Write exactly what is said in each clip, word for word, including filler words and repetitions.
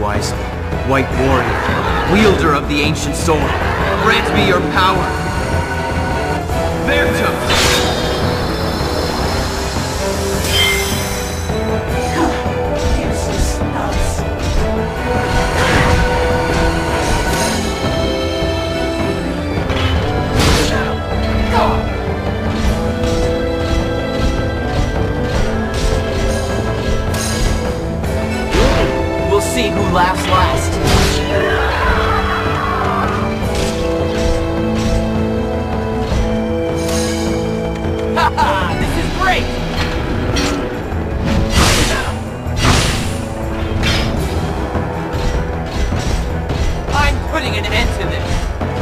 otherwise. White warrior, wielder of the ancient sword, grant me your power. Vertum! See who laughs last. Haha! This is great! I'm putting an end to this.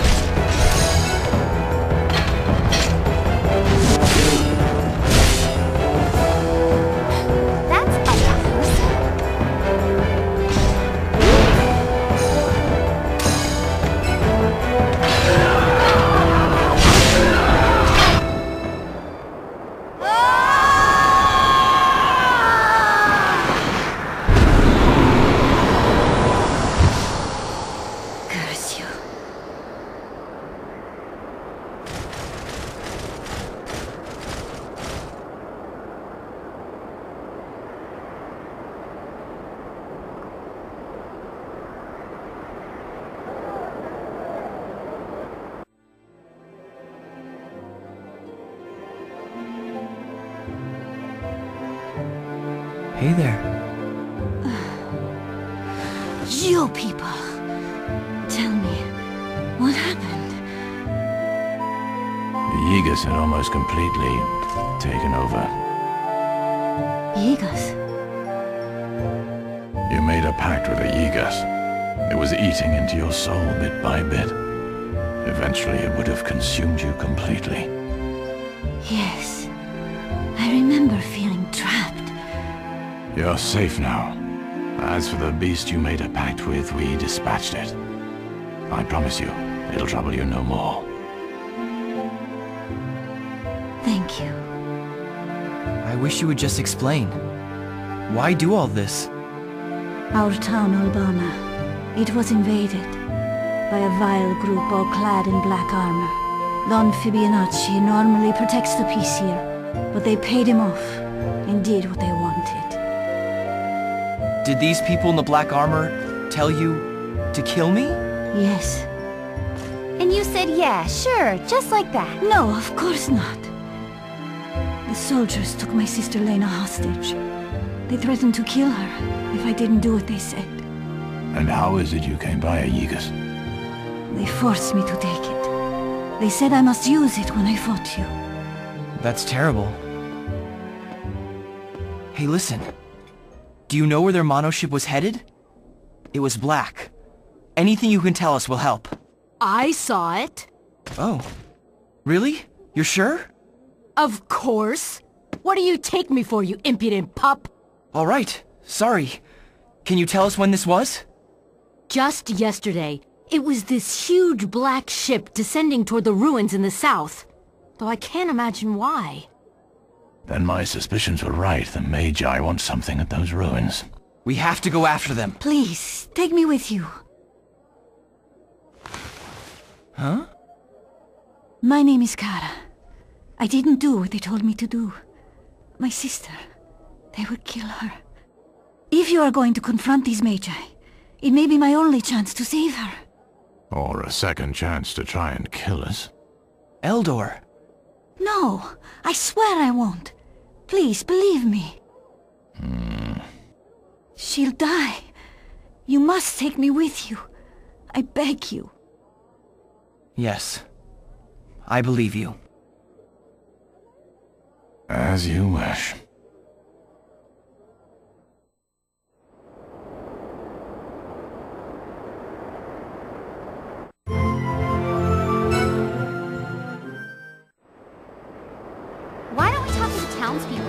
Hey there. You people. Tell me, what happened? The Yigas had almost completely taken over. Yigas? You made a pact with the Yigas. It was eating into your soul bit by bit. Eventually it would have consumed you completely. Yes. I remember feeling trapped. You're safe now. As for the beast you made a pact with, we dispatched it. I promise you, it'll trouble you no more. Thank you. I wish you would just explain. Why do all this? Our town, Albana, it was invaded by a vile group all clad in black armor. Don Fibonacci normally protects the peace here, but they paid him off and did what they wanted. Did these people in the black armor tell you to kill me? Yes. And you said, yeah, sure, just like that. No, of course not. The soldiers took my sister Lena hostage. They threatened to kill her if I didn't do what they said. And how is it you came by a Yigas? They forced me to take it. They said I must use it when I fought you. That's terrible. Hey, listen. Do you know where their monoship was headed? It was black. Anything you can tell us will help. I saw it. Oh. Really? You're sure? Of course. What do you take me for, you impudent pup? All right. Sorry. Can you tell us when this was? Just yesterday. It was this huge black ship descending toward the ruins in the south. Though I can't imagine why. Then my suspicions were right. The Magi want something at those ruins. We have to go after them. Please, take me with you. Huh? My name is Kara. I didn't do what they told me to do. My sister, they would kill her. If you are going to confront these Magi, it may be my only chance to save her. Or a second chance to try and kill us. Eldor. No, I swear I won't. Please, believe me. Hmm. She'll die. You must take me with you. I beg you. Yes. I believe you. As you wish. Why don't we talk to the townspeople?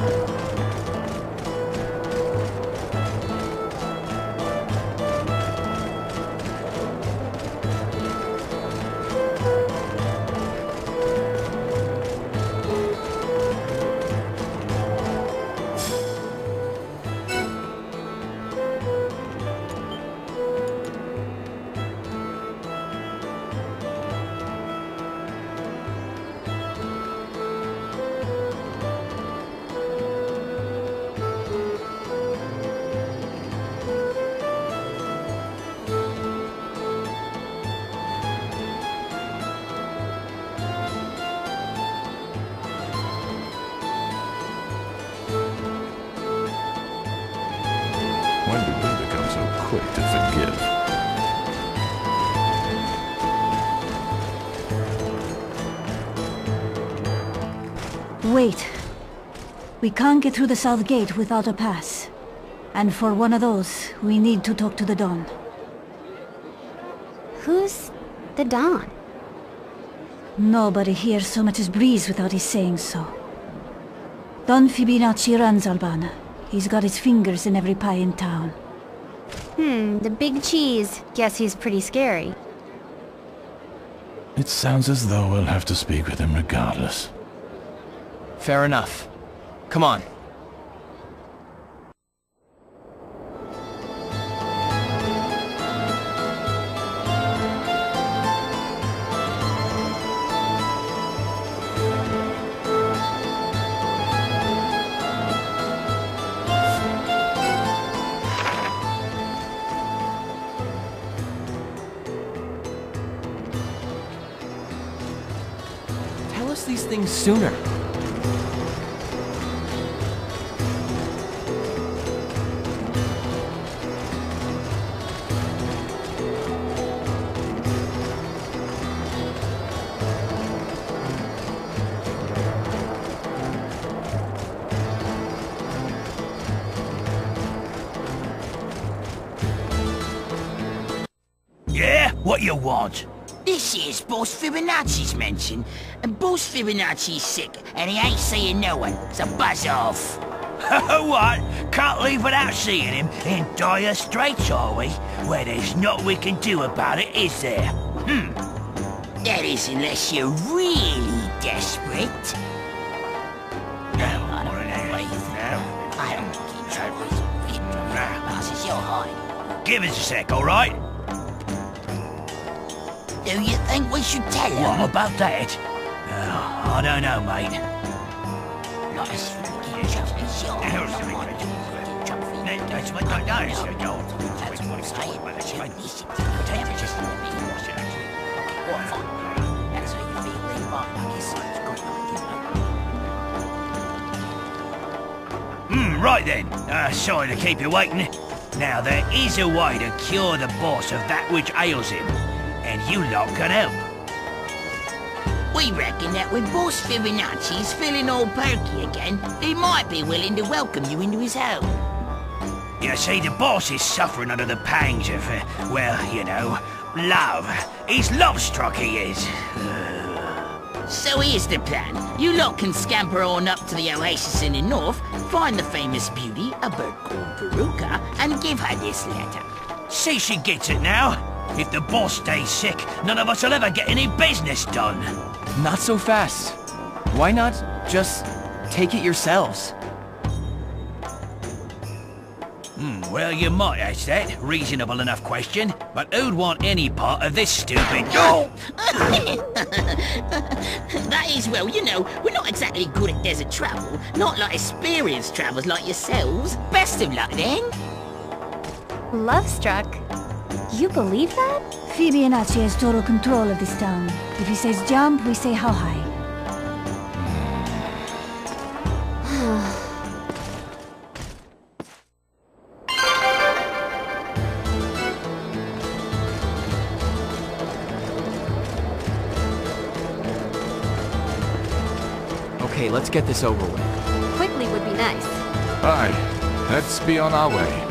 When did we become so quick to forgive? Wait. We can't get through the south gate without a pass. And for one of those, we need to talk to the Don. Who's the Don? Nobody here so much as breathes without his saying so. Don Fibonacci runs Albana. He's got his fingers in every pie in town. Hmm, the big cheese. Guess he's pretty scary. It sounds as though we'll have to speak with him regardless. Fair enough. Come on. Tell us these things sooner. Yeah? What you want? This is Boss Fibonacci's mansion, and Boss Fibonacci's sick, and he ain't seeing no one, so buzz off. What? Can't leave without seeing him? In dire straits, are we? Well, there's not we can do about it, is there? Hmm. That is, unless you're really desperate. No, I don't believe now. I don't think you passes your hide. Give us a sec, all right? Do you think we should tell him? What about that? Oh, I don't know, mate. Nice. That's what I know. That's what I'm saying. That's what I'm saying. That's how you feel in I guess it's good. Hmm, right then. Uh, sorry to keep you waiting. Now, there is a way to cure the boss of that which ails him. And you lot can help. We reckon that when Boss Fibonacci's feeling all perky again, he might be willing to welcome you into his home. You see, the boss is suffering under the pangs of, uh, well, you know, love. He's love-struck, he is. So here's the plan. You lot can scamper on up to the oasis in the north, find the famous beauty, a bird called Veruca, and give her this letter. See she gets it now. If the boss stays sick, none of us will ever get any business done. Not so fast. Why not just take it yourselves? Hmm, well, you might ask that. Reasonable enough question. But who'd want any part of this stupid... Oh! That is, well, you know, we're not exactly good at desert travel. Not like experienced travellers like yourselves. Best of luck, then. Love-struck? You believe that? Fibonacci has total control of this town. If he says jump, we say how high. Okay, let's get this over with. Quickly would be nice. Aye, let's be on our way.